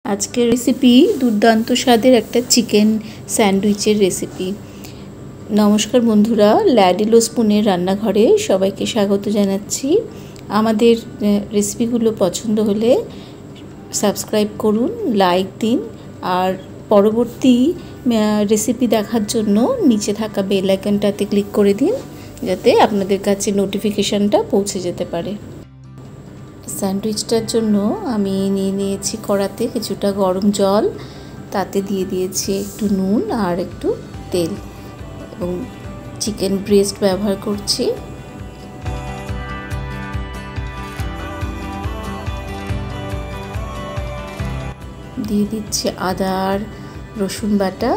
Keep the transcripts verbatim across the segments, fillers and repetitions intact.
আজকের রেসিপি দুর্দান্ত স্বাদের একটা চিকেন স্যান্ডউইচের রেসিপি। নমস্কার বন্ধুরা, ল্যাডিলো স্পুনের রান্নাঘরে সবাইকে স্বাগত জানাচ্ছি। আমাদের রেসিপিগুলো পছন্দ হলে সাবস্ক্রাইব করুন, লাইক দিন, আর পরবর্তী রেসিপি দেখার জন্য নিচে থাকা বেল আইকনটাতে ক্লিক করে দিন, যাতে আপনাদের কাছে নোটিফিকেশানটা পৌঁছে যেতে পারে। স্যান্ডউইচটার জন্য আমি নিয়ে নিয়েছি কড়াতে কিছুটা গরম জল, তাতে দিয়ে দিয়েছি একটু নুন আর একটু তেল, এবং চিকেন ব্রেস্ট ব্যবহার করছি। দিয়ে দিচ্ছি আদা আর রসুন বাটা,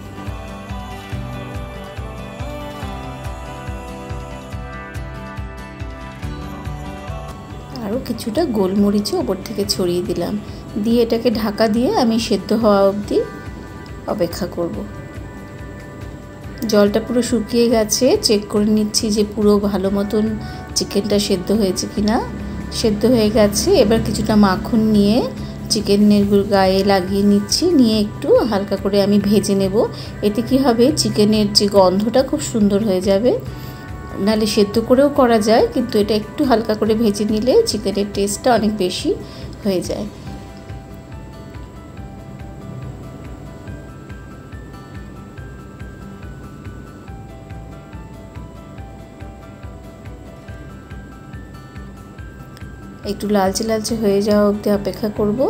আরও কিছুটা গোলমরিচও ওপর থেকে ছড়িয়ে দিলাম। দিয়ে এটাকে ঢাকা দিয়ে আমি সেদ্ধ হওয়া অবধি অপেক্ষা করব। জলটা পুরো শুকিয়ে গেছে, চেক করে নিচ্ছি যে পুরো ভালো মতন চিকেনটা সেদ্ধ হয়েছে কিনা। সেদ্ধ হয়ে গেছে। এবার কিছুটা মাখন নিয়ে চিকেনের গায়ে লাগিয়ে নিচ্ছি, নিয়ে একটু হালকা করে আমি ভেজে নেব। এতে কি হবে, চিকেনের যে গন্ধটা খুব সুন্দর হয়ে যাবে। নাহলে সেদ্ধ করেও করা যায়, কিন্তু এটা একটু হালকা করে ভেজে নিলে চিকেনের টেস্টটা অনেক বেশি হয়ে যায়। একটু লালচে লালচে হয়ে যাওয়া অবধি অপেক্ষা করব।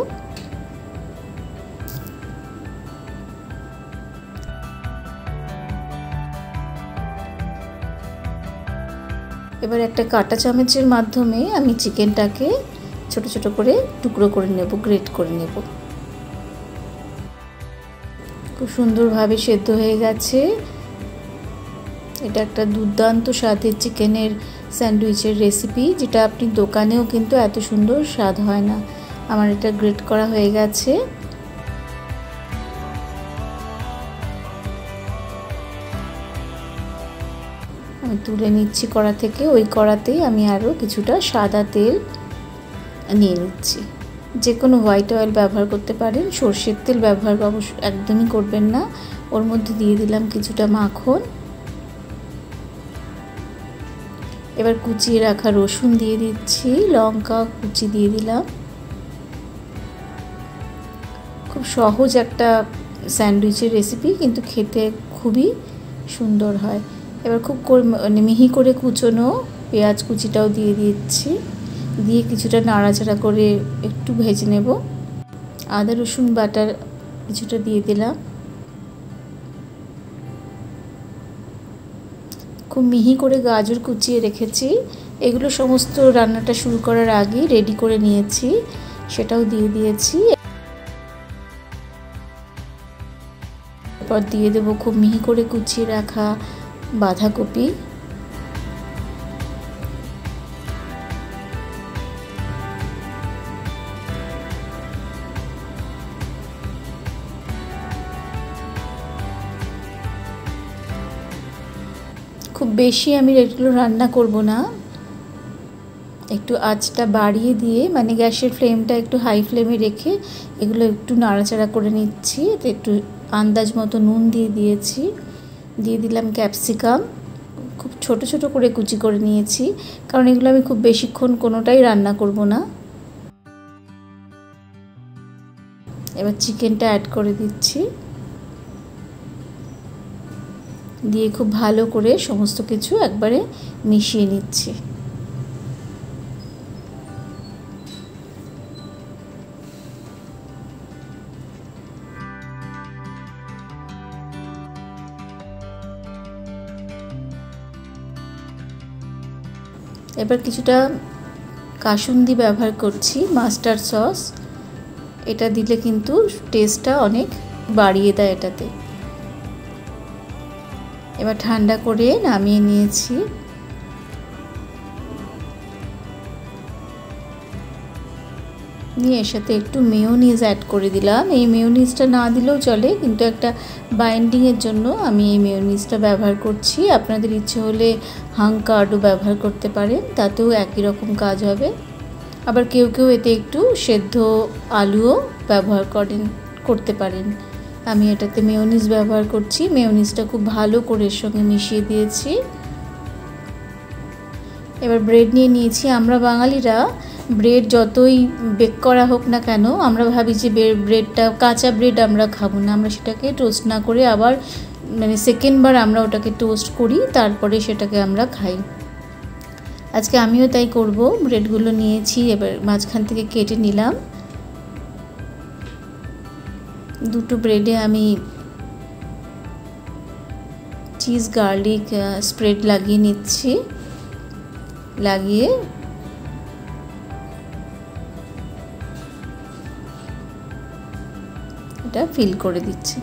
এবার একটা কাঁটা চামচের মাধ্যমে আমি চিকেনটাকে ছোট ছোট করে টুকরো করে নেব, গ্রেট করে নেব। খুব সুন্দরভাবে সেদ্ধ হয়ে গেছে। এটা একটা দুর্দান্ত স্বাদের চিকেনের স্যান্ডউইচের রেসিপি, যেটা আপনি দোকানেও কিন্তু এত সুন্দর স্বাদ হয় না। আমার এটা গ্রেট করা হয়ে গেছে। আমি তুলে নিচ্ছি কড়া থেকে। ওই কড়াতেই আমি আরও কিছুটা সাদা তেল নিয়ে নিচ্ছি। যে কোনো হোয়াইট অয়েল ব্যবহার করতে পারেন, সর্ষের তেল ব্যবহার অবশ্য একদমই করবেন না। ওর মধ্যে দিয়ে দিলাম কিছুটা মাখন। এবার কুচিয়ে রাখা রসুন দিয়ে দিচ্ছি, লঙ্কা কুচি দিয়ে দিলাম। খুব সহজ একটা স্যান্ডউইচের রেসিপি, কিন্তু খেতে খুবই সুন্দর হয়। এবার খুব মানে মিহি করে কুচোনো পেঁয়াজ কুচিটাও দিয়ে দিচ্ছি, দিয়ে কিছুটা নাড়াচাড়া করে একটু ভেজে নেব। আদা রসুন বাটার কিছুটা দিয়ে দিলাম। খুব মিহি করে গাজর কুচিয়ে রেখেছি, এগুলো সমস্ত রান্নাটা শুরু করার আগেই রেডি করে নিয়েছি, সেটাও দিয়ে দিয়েছি। এরপর দিয়ে দেবো খুব মিহি করে কুচিয়ে রাখা বাঁধাকপি। খুব বেশি আমি এগুলো রান্না করব না, একটু আঁচটা বাড়িয়ে দিয়ে, মানে গ্যাসের ফ্লেমটা একটু হাই ফ্লেমে রেখে এগুলো একটু নাড়াচাড়া করে নিচ্ছি। একটু আন্দাজ মতো নুন দিয়ে দিয়েছি। দিয়ে দিলাম ক্যাপসিকাম, খুব ছোট ছোট করে কুচি করে নিয়েছি, কারণ এগুলো আমি খুব বেশিক্ষণ কোনোটাই রান্না করব না। এবার চিকেনটা অ্যাড করে দিচ্ছি, দিয়ে খুব ভালো করে সমস্ত কিছু একবারে মিশিয়ে নিচ্ছি। এবার কিছুটা কাসুন্দি ব্যবহার করছি, মাস্টার্ড সস। এটা দিলে কিন্তু টেস্টটা অনেক বাড়িয়ে দেয় এটাতে। এবার ঠান্ডা করে নামিয়ে নিয়েছি। নিয়ে এর সাথে একটু মেয়োনিজ অ্যাড করে দিলাম। এই মেয়োনিজটা না দিলেও চলে, কিন্তু একটা বাইন্ডিংয়ের জন্য আমি এই মেয়োনিজটা ব্যবহার করছি। আপনাদের ইচ্ছে হলে হাং কার্ডও ব্যবহার করতে পারেন, তাতেও একই রকম কাজ হবে। আবার কেউ কেউ এতে একটু সেদ্ধ আলুও ব্যবহার করেন করতে পারেন। আমি এটাতে মেয়োনিজ ব্যবহার করছি। মেয়োনিজটা খুব ভালো করে এর সঙ্গে মিশিয়ে দিয়েছি। এবার ব্রেড নিয়ে নিয়েছি। আমরা বাঙালিরা ব্রেড যতই বেক করা হোক না কেন, আমরা ভাবি যে ব্রেডটা কাঁচা ব্রেড আমরা খাবো না, আমরা সেটাকে টোস্ট না করে আবার মানে সেকেন্ডবার আমরা ওটাকে টোস্ট করি, তারপরে সেটাকে আমরা খাই। আজকে আমিও তাই করব। ব্রেডগুলো নিয়েছি, এবার মাঝখান থেকে কেটে নিলাম। দুটো ব্রেডে আমি চিজ গার্লিক স্প্রেড লাগিয়ে নিচ্ছি, লাগিয়ে এটা ফিল করে দিচ্ছি।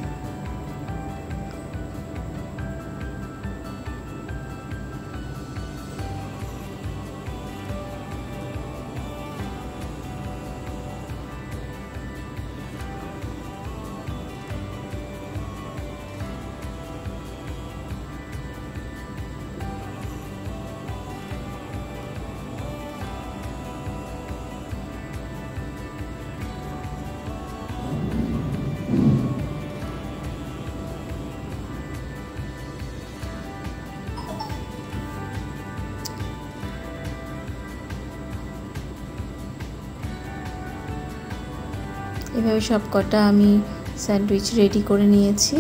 এভাবে সব কটা আমি স্যান্ডউইচ রেডি করে নিয়েছি।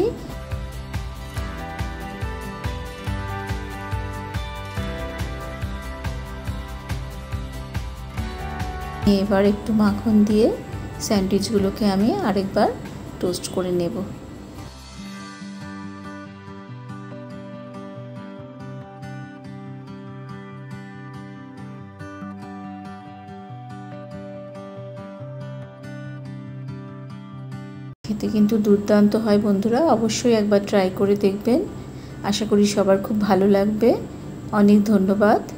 এবার একটু মাখন দিয়ে স্যান্ডউইচগুলোকে আমি আরেকবার টোস্ট করে নেব। খেতে কিন্তু দুর্দান্ত হয় বন্ধুরা, অবশ্যই একবার ট্রাই করে দেখবেন। আশা করি সবার খুব ভালো লাগবে। অনেক ধন্যবাদ।